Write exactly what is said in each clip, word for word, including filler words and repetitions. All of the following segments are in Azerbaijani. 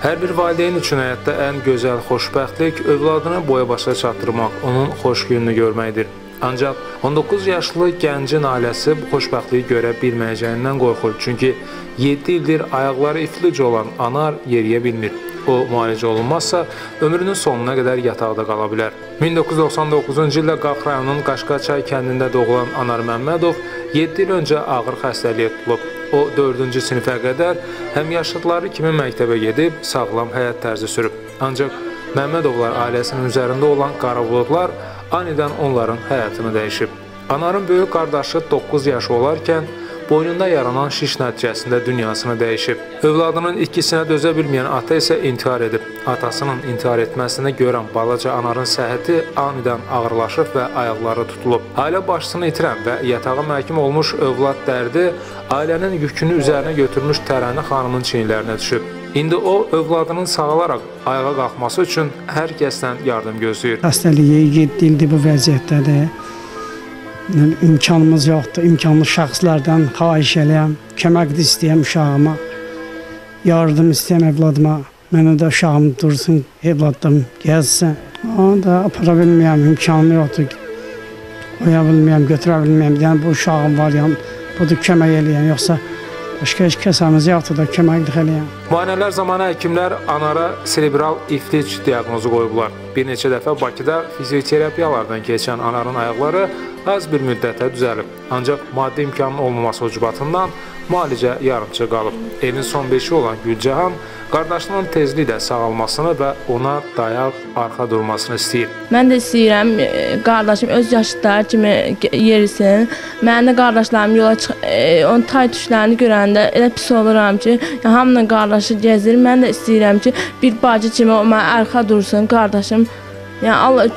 Hər bir valideyn üçün həyatda ən gözəl xoşbəxtlik övladını boya başa çatdırmaq, onun xoş gününü görməkdir. Ancaq on doqquz yaşlı gəncin ailəsi bu xoşbəxtliyi görə bilməyəcəyindən qorxur. Çünki yeddi ildir ayaqları iflic olan Anar yeriyə bilmir. O, müalicə olunmazsa, ömrünün sonuna qədər yataqda qala bilər. min doqquz yüz doxsan doqquzuncu ildə Qax rayonunun Qaşqaçay kəndində doğulan Anar Məmmədov yeddi il öncə ağır xəstəliyə tutulub. O, dördüncü sinifə qədər həmyaşıdları kimi məktəbə gedib, sağlam həyat tərzi sürüb. Ancaq Məmmədovlar ailəsinin üzərində olan qara buludlar anidən onların həyatını dəyişib. Anarın böyük qardaşı doqquz yaşı olarkən boynunda yaranan şiş nəticəsində dünyasını dəyişib. Övladının itkisinə dözə bilməyən ata isə intihar edib. Atasının intihar etməsini görən balaca Anarın səhhəti anidən ağırlaşıb və ayaqları tutulub. Ailə başçısını itirən və yatağa məhkum olmuş övlad dərdi ailənin yükünü üzərinə götürmüş Tərənə xanımın çiyinlərinə düşüb. İndi o, övladının sağalaraq ayağa qalxması üçün hər kəsdən yardım gözləyir. Xəstəliyi yeddi ildir bu vəziyyətdədir. İmkanımız yoxdur, imkanlı şəxslərdən xahiş eləyəm, kömək istəyəm uşağıma, yardım istəyəm evladıma, mənə də uşağım dursun, evladım gəzsin. Onu da apara bilməyəm, imkanım yoxdur, qoya bilməyəm, götürə bilməyəm, yəni bu uşağım var, yəni budur kömək eləyəm, yoxsa başqa heç kəsəmiz yoxdur da köməklik eləyəm. Müayinələr zamanı həkimlər Anara serebral iflic diaqnozu qoyublar. Bir neçə dəfə Bakıda fizioterapiyalardan keçən Anarın ayaqları az bir müddətə düzəlib. Ancaq maddi imkanın olmaması ucbatından müalicə yarımçı qalıb. Evin son beşi olan Gülcahan qardaşının tezliklə sağalmasını və ona dayaq arxa durmasını istəyir. Mən də istəyirəm qardaşım öz yaşıdları kimi yerisin. Mənim də qardaşlarım yola çıx, onun tay tuşlarını görəndə elə pis oluram ki, hamının qardaşı gəzir. Mən də istəyirəm ki, bir bacı kimi o mənə arxa dursun qardaşım. Yəni Allah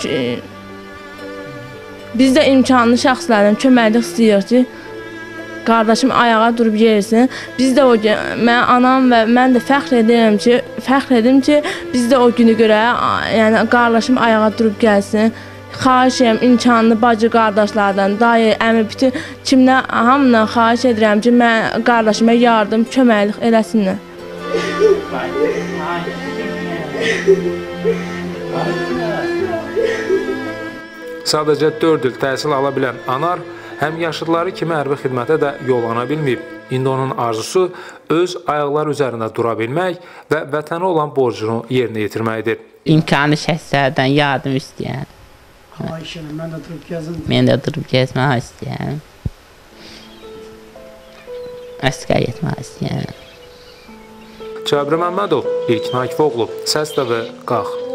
biz də imkanlı şəxslərdən köməklik istəyirik ki, qardaşım ayağa durub yersin. Biz də o gün, mən anam və mən də fəxr edirəm ki, fəxr edim ki, biz də o günü görə, yəni qardaşım ayağa durub gəlsin. Xahiş edirəm imkanlı bacı qardaşlardan, dayı, əmi, bütün kimdən, hamından xahiş edirəm ki, mən qardaşıma yardım, köməklik eləsinlər. Sadəcə dörd il təhsil ala bilən Anar həm yaşıdları kimi hərbi xidmətə də yollana bilməyib. İndi onun arzusu öz ayaqları üzərində dura bilmək və vətənə olan borcunu yerinə yetirməkdir. İmkanlı şəxslərdən yardım istəyən. Mən də durub gəzim. Mən də durub gəzmək istəyən. Əsgər getmək istəyən. Cəbri Məmmədov, İlkin Akifoğlu, Səs T V, Qax.